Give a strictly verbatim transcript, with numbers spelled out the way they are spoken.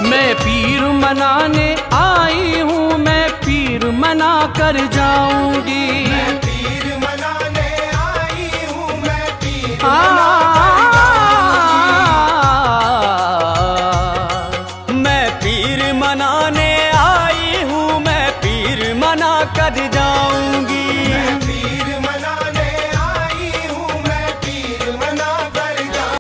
मैं पीर मनाने आई हूँ, मैं पीर मना कर जाऊंगी। मैं पीर मनाने आई हूँ, मैं पीर आ, मैं पीर मनाने आई हूँ, मैं पीर मना कर जाऊंगी।